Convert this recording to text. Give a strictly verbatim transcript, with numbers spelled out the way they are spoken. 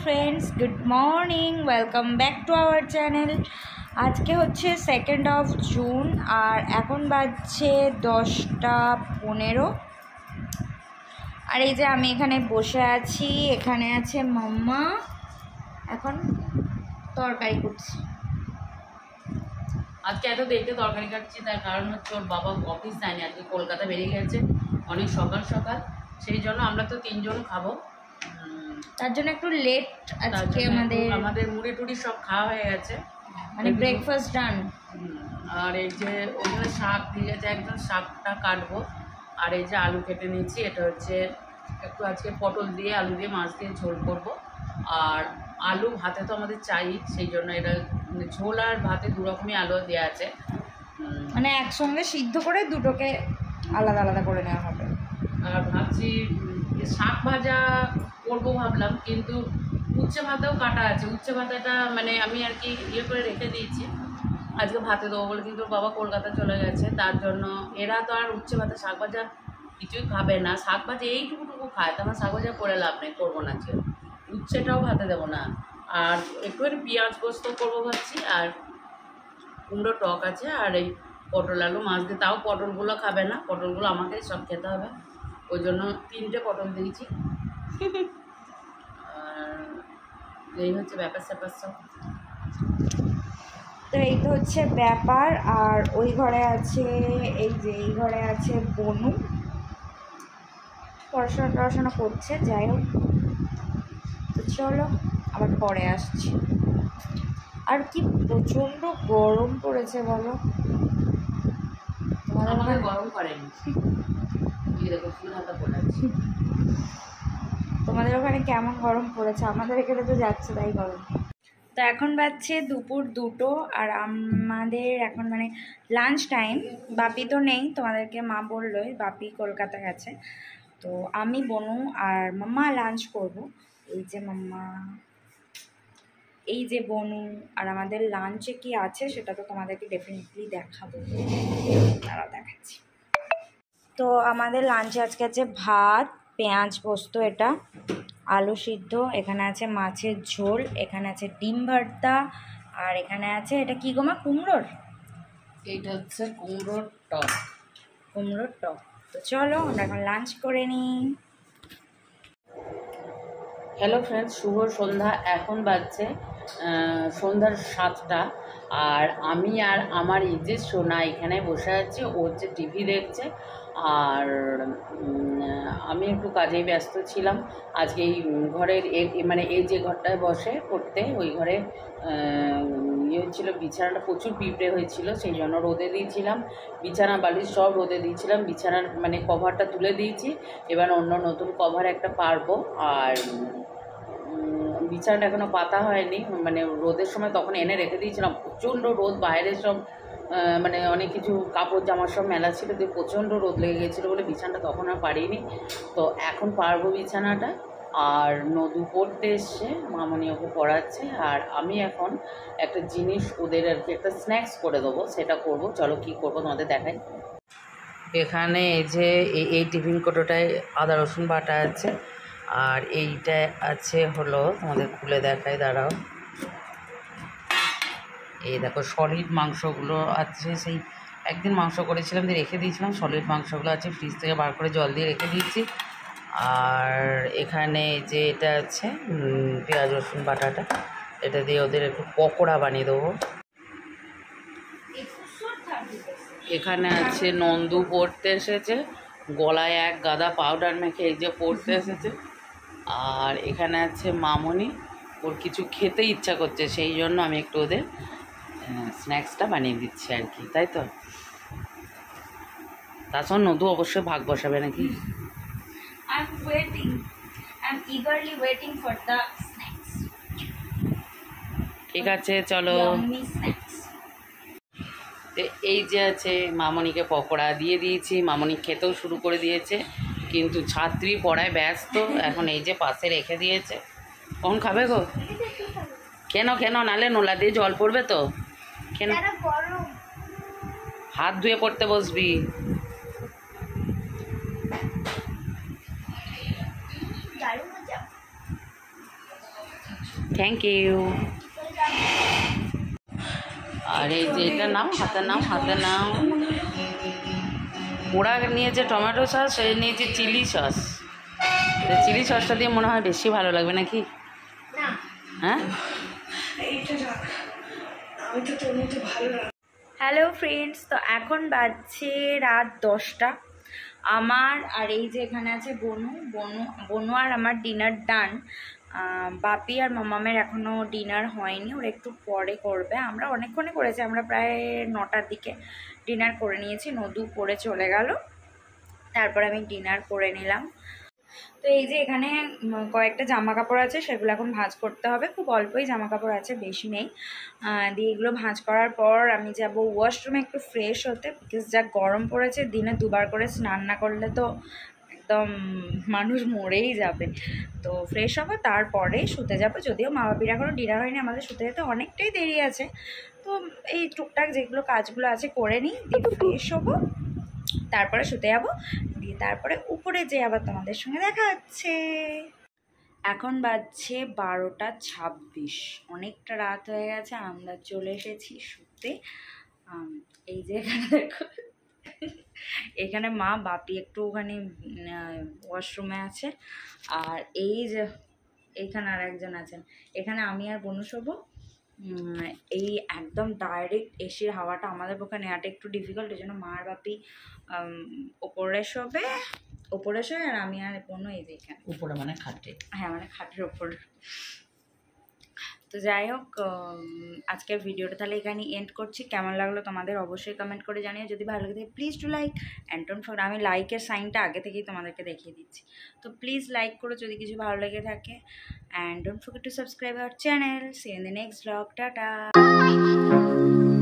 Friends good morning welcome back to our channel. आज के होच्छे सेकेंड अफ जून और एखन बाजছে দশটা পনেরো। আর এই যে আমি এখানে বসে আছি, এখানে আছে মাম্মা এখন তরকারি করছে। আজকে এত দেরিতে তরকারি কাটছি তার কারণ হচ্ছে ওর বাবা অফিস যায়নি, আজকে কলকাতা বেরিয়ে গেছে অনেক সকাল সকাল, সেই জন্য আমরা তো তিনজন খাবো, তার জন্য একটু লেট আজকে। আমাদের আমাদের মুড়ি টুড়ি সব খাওয়া হয়ে গেছে, মানে ব্রেকফাস্ট ডান। আর এই যে ওখানে শাক দিয়ে গেছে, একদম শাকটা কাটবো। আর এই যে আলু কেটে নিয়েছি, এটা হচ্ছে একটু আজকে পটল দিয়ে আলু দিয়ে মাছ দিয়ে ঝোল করব। আর আলু ভাতে তো আমাদের চাই, সেই জন্য এটা ঝোল আর ভাতে দু রকমই আলু দেওয়া আছে, মানে একসঙ্গে সিদ্ধ করে দুটোকে আলাদা আলাদা করে নেওয়া হবে। আর ভাবছি শাক ভাজা করবো ভাবলাম, কিন্তু উচ্ছে ভাতেও কাটা আছে, উচ্ছে ভাতাটা মানে আমি আর কি ইয়ে করে রেখে দিয়েছি, আজকে ভাতে দেবো বলে। কিন্তু বাবা কলকাতা চলে গেছে, তার জন্য এরা তো আর উচ্ছে ভাতে শাক ভাজা কিছুই খাবে না, শাক ভাজা এইটুকুটুকু খায়, তো আমার শাক ভাজা করে লাভ নেই, করবো না আজকে, উচ্ছেটাও ভাতে দেবো না। আর একটুখানি পেঁয়াজ পোস্ত করবো ভাবছি, আর কুমড়ো টক আছে, আর এই পটল আলু মাছ দিয়ে, তাও পটলগুলো খাবে না, পটলগুলো আমাকেই সব খেতে হবে, ওই জন্য তিনটে পটল দিয়েছি। আর এই হচ্ছে ব্যাপার স্যাপার সব। তো এই তো হচ্ছে ব্যাপার। আর ওই ঘরে আছে, এই যে এই ঘরে আছে বনু, পড়াশোনা টড়াশোনা করছে। যাই হোক, তো চলো আবার পরে আসছি। আর কি প্রচণ্ড গরম পড়েছে বলো, আমাদের গরম করেনি, দেখো ফুল হাতা পড়ে আছে। তোমাদের ওখানে কেমন গরম পড়েছে? আমাদের এখানে তো যাচ্ছে তাই গরম। তো এখন বাজছে দুপুর দুটো, আর আমাদের এখন মানে লাঞ্চ টাইম। বাপি তো নেই, তোমাদেরকে মা বললোই বাপি কলকাতা গেছে, তো আমি বনু আর মাম্মা লাঞ্চ করব। এই যে মাম্মা, এই যে বনু। আর আমাদের লাঞ্চে কি আছে সেটা তো তোমাদেরকে ডেফিনেটলি দেখাবো, তারা দেখাচ্ছি। তো আমাদের লাঞ্চে আজকে আছে ভাত, পেঁয়াজ পোস্ত, এটা আলু সিদ্ধ, এখানে আছে মাছের ঝোল, এখানে আছে ডিম ভর্তা, আর এখানে আছে এটা কি গোমা, কুমড়োর, এইটা হচ্ছে কুমড়োর টক। কুমড়োর টক। তো চলো আমরা এখন লাঞ্চ করে নিই। হ্যালো ফ্রেন্ডস, শুভ সন্ধ্যা। এখন বাজছে সন্ধ্যার সাতটা, আর আমি আর আমার এই যে সোনা এখানে বসে আছি, ও হচ্ছে টিভি দেখছে, আর আমি একটু কাজেই ব্যস্ত ছিলাম। আজকে এই ঘরের মানে এই যে ঘরটায় বসে পড়তে, ওই ঘরে ইয়ে হচ্ছিলো, বিছানাটা প্রচুর পিঁপড়ে হয়েছিল, সেই জন্য রোদে দিয়েছিলাম, বিছানা বালিশ সব রোদে দিয়েছিলাম, বিছানার মানে কভারটা তুলে দিয়েছি, এবার অন্য নতুন কভার একটা পারবো। আর বিছানাটা এখনও পাতা হয়নি, মানে রোদের সময় তখন এনে রেখে দিয়েছিলাম, প্রচণ্ড রোদ, বাইরে সব মানে অনেক কিছু কাপড় জামা সব মেলা ছিল, দিয়ে প্রচণ্ড রোদ লেগে গেছিলো বলে বিছানাটা তখন আর পারিনি। তো এখন পারবো বিছানাটা। আর নদু পড়তে এসছে, মামনি ওকে পড়াচ্ছে, আর আমি এখন একটা জিনিস ওদের আর কি একটা স্ন্যাক্স করে দেবো, সেটা করব। চলো কী করবো তোমাদের দেখাই। এখানে এই যে এই টিফিন কোটোটায় আদা রসুন বাটা আছে, আর এইটা আছে হলো, তোমাদের খুলে দেখাই, দাঁড়াও। এই দেখো সলিড মাংসগুলো আছে, সেই একদিন মাংস করেছিলাম দিয়ে রেখে দিয়েছিলাম, সলিড মাংসগুলো আছে, ফ্রিজ থেকে বার করে জল দিয়ে রেখে দিয়েছি। আর এখানে যে এটা আছে পেঁয়াজ রসুন বাটাটা, এটা দিয়ে ওদের একটু পকোড়া বানিয়ে দেবো। এখানে আছে নন্দু পড়তে এসেছে, গলায় এক গাদা পাউডার মেখে এই যে পড়তে এসেছে। আর এখানে আছে মামনি, ওর কিছু খেতে ইচ্ছা করছে, সেই জন্য আমি একটু ওদের স্ন্যাক্সটা বানিয়ে দিচ্ছি আর কি, তাই তো। তাছাড়া নদু অবশ্যই ভাগ বসাবে নাকি। I'm waiting. I'm eagerly waiting for the snacks. ঠিক আছে চলো। Yummy snacks. তো এই যে আছে, মামনিকে পকোড়া দিয়ে দিয়েছি, মামনি খেতেও শুরু করে দিয়েছে, কিন্তু ছাত্রী পড়ায় ব্যস্ত, এখন এই যে পাশে রেখে দিয়েছে। কখন খাবে গো? কেন কেন নালে নোলা দিয়ে জল পড়বে তো, কেন হাত ধুয়ে পড়তে বসবি। Thank you. আর এই যে এটা নাও, হাতে নাও, হাতে নাও। ওরা নিয়েছে টমেটো সস, সে নিয়েছে চিলি সস। চিলি সসটা দিয়ে মনে হয় বেশি ভালো লাগবে নাকি? হ্যাঁ, হ্যালো ফ্রেন্ডস, তো এখন বাজছে রাত দশটা। আমার আর এই যে এখানে আছে বনু বনু বনু আর আমার ডিনার ডান। বাপি আর মামামের এখনও ডিনার হয়নি, ওরা একটু পরে করবে। আমরা অনেকক্ষণে করেছি, আমরা প্রায় নটার দিকে ডিনার করে নিয়েছি। নদু পরে চলে গেল, তারপর আমি ডিনার করে নিলাম। তো এই যে এখানে কয়েকটা জামা কাপড় আছে, সেগুলো এখন ভাঁজ করতে হবে। খুব অল্পই জামা কাপড় আছে, বেশি নেই। দিয়ে এগুলো ভাঁজ করার পর আমি যাব ওয়াশরুমে একটু ফ্রেশ হতে, বিকজ যা গরম পড়েছে, দিনে দুবার করে স্নান না করলে তো একদম মানুষ মরেই যাবে। তো ফ্রেশ হবো, তারপরে শুতে যাব। যদিও মা বাপির এখনও ডিনার হয়নি, আমাদের শুতে যেতে অনেকটাই দেরি আছে। তো এই টুকটাক যেগুলো কাজগুলো আছে করে নিই, দিয়ে ফ্রেশ হবো, তারপরে শুতে যাবো। দিয়ে তারপরে উপরে যে আবার তোমাদের সঙ্গে দেখা হচ্ছে। এখন বাজছে বারোটা ছাব্বিশ, অনেকটা রাত হয়ে গেছে। আমরা চলে এসেছি শুতে। এই যে এখানে দেখো, এখানে মা বাপি একটু ওখানে ওয়াশরুমে আছে। আর এই যে এইখানে আর একজন আছেন। এখানে আমি আর বনু শোবো। এই একদম ডাইরেক্ট এসির হাওয়াটা আমাদের পক্ষে নেওয়াটা একটু ডিফিকাল্ট, এই জন্য মা আর বাপি ওপরে শোবে ওপরে শোয় আর আমি আর বনু এই যে এখানে উপরে, মানে খাটে। হ্যাঁ, মানে খাটের ওপর। তো যাই হোক, আজকের ভিডিওটা তাহলে এখানে এন্ড করছি। কেমন লাগলো তোমাদের অবশ্যই কমেন্ট করে জানিও। যদি ভালো লাগে please to like and don't forget, আমি লাইকের সাইনটা আগে থেকেই তোমাদেরকে দেখিয়ে দিচ্ছি। তো প্লিজ লাইক করো যদি কিছু ভালো লেগে থাকে, and don't forget to subscribe our channel. See you in the next blog. Tata.